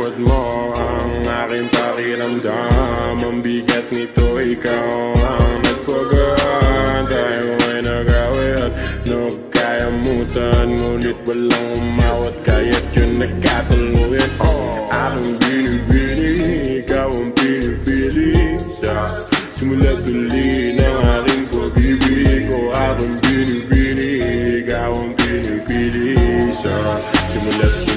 Pinalot mo ang aking pakiramdam. Ang bigat nito, ikaw ang nagpagaan. Tayo ay nag-awit, nagkayamutan. Ngunit walang umawat, kaya't yun nagkatuluyan. Akong binibili, ikaw ang pinipili. Sa simula't uli ng aking pag-ibig. Akong binibili, ikaw ang pinipili. Sa simula't